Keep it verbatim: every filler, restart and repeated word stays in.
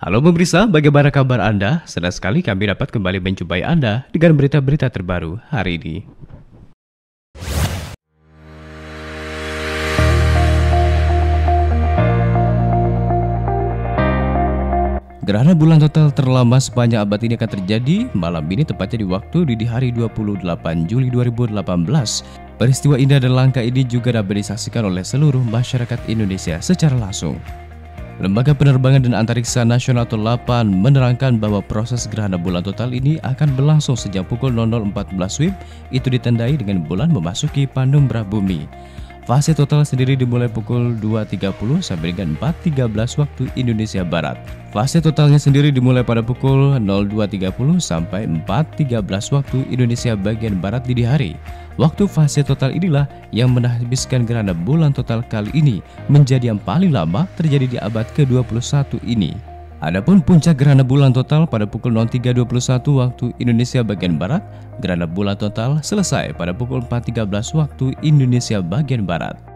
Halo pemirsa, bagaimana kabar Anda? Senang sekali kami dapat kembali menjumpai Anda dengan berita-berita terbaru hari ini. Gerhana bulan total terlama sepanjang abad ini akan terjadi malam ini, tepatnya di waktu di hari dua puluh delapan Juli dua ribu delapan belas. Peristiwa indah dan langka ini juga dapat disaksikan oleh seluruh masyarakat Indonesia secara langsung. Lembaga Penerbangan dan Antariksa Nasional atau LAPAN menerangkan bahwa proses gerhana bulan total ini akan berlangsung sejak pukul nol nol empat belas W I B, itu ditandai dengan bulan memasuki penumbra bumi. Fase total sendiri dimulai pukul dua tiga puluh sampai dengan empat tiga belas waktu Indonesia Barat. Fase totalnya sendiri dimulai pada pukul nol dua tiga puluh sampai empat tiga belas waktu Indonesia bagian Barat dini hari. Waktu fase total inilah yang menghabiskan gerhana bulan total kali ini menjadi yang paling lama terjadi di abad ke dua puluh satu ini. Adapun puncak gerhana bulan total pada pukul nol tiga dua puluh satu waktu Indonesia bagian Barat, gerhana bulan total selesai pada pukul empat tiga belas waktu Indonesia bagian Barat.